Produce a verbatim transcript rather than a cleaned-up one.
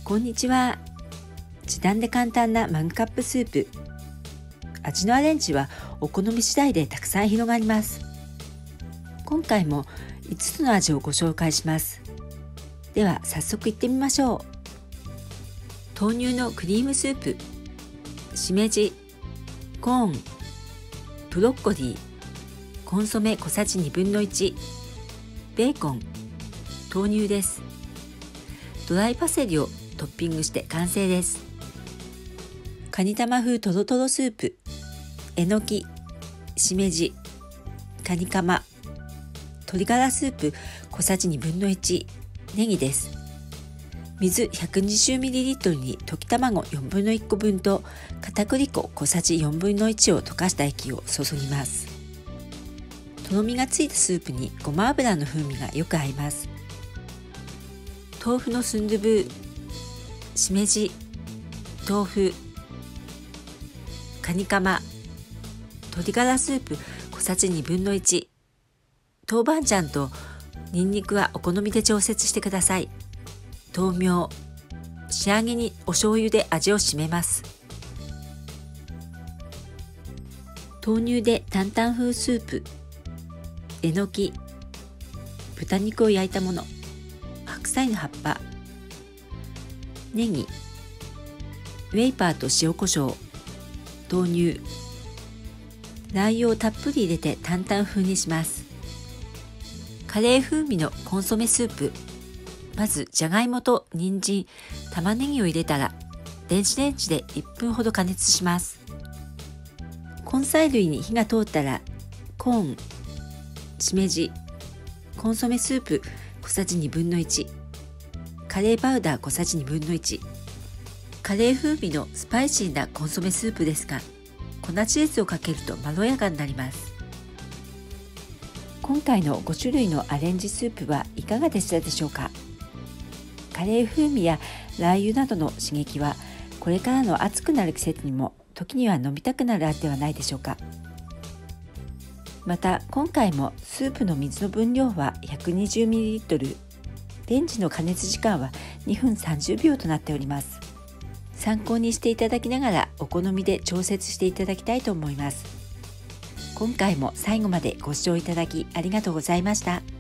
こんにちは。時短で簡単なマグカップスープ。味のアレンジはお好み次第でたくさん広がります。今回もいつつの味をご紹介します。では早速いってみましょう。豆乳のクリームスープ、しめじ、コーン、ブロッコリー、コンソメ小さじにぶんのいち、ベーコン、豆乳です。ドライパセリをトッピングして完成です。カニ玉風トロトロスープ、えのき、しめじ、カニカマ、鶏ガラスープ小さじにぶんのいち、ネギです。水 ひゃくにじゅうミリリットル に溶き卵よんぶんのいっこぶんと片栗粉小さじよんぶんのいちを溶かした液を注ぎます。とろみがついたスープにごま油の風味がよく合います。豆腐のスンドゥブー、しめじ、豆腐、カニカマ、鶏ガラスープ小さじにぶんのいち、豆板醤とニンニクはお好みで調節してください。豆苗、仕上げにお醤油で味を締めます。豆乳で担々風スープ、えのき、豚肉を焼いたもの、白菜の葉っぱ、ネギ、ウェイパーと塩コショウ、豆乳、ラー油をたっぷり入れて担々風にします。カレー風味のコンソメスープ。まずじゃがいもと人参、玉ねぎを入れたら電子レンジでいっぷんほど加熱します。根菜類に火が通ったらコーン、しめじ、コンソメスープ小さじにぶんのいち、カレーパウダー小さじにぶんのいち、カレー風味のスパイシーなコンソメスープですが、粉チーズをかけるとまろやかになります。今回のごしゅるいのアレンジスープはいかがでしたでしょうか。カレー風味やラー油などの刺激はこれからの暑くなる季節にも時には飲みたくなる味ではないでしょうか。また今回もスープの水の分量は ひゃくにじゅうミリリットル、レンジの加熱時間はにふんさんじゅうびょうとなっております。参考にしていただきながらお好みで調節していただきたいと思います。今回も最後までご視聴いただきありがとうございました。